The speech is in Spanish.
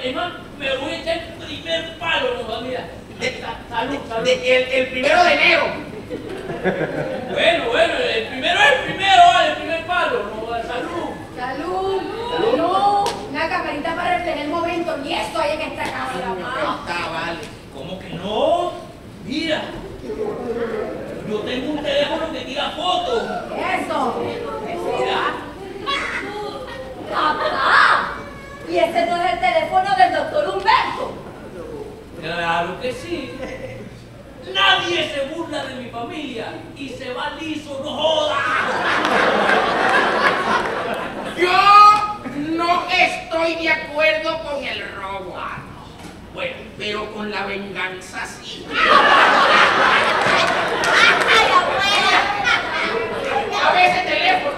Es más, me voy a echar el primer palo, no, mira. Salud, salud. El 1 de enero. Bueno, el primero es el primero, vale, el primer palo, no, salud. Salud, salud. Una camarita para reflejar el momento, ni eso hay en esta casa, mamá. Está, vale. ¿Cómo que no? Mira, yo tengo un teléfono que tira fotos. Eso. Mira. Papá. ¿Y ese no es el teléfono del doctor Humberto? Claro que sí. Nadie se burla de mi familia y se va liso, no joda. Yo no estoy de acuerdo con el robo. Bueno, pero con la venganza sí. ¡Ay, abuela! A ver ese teléfono.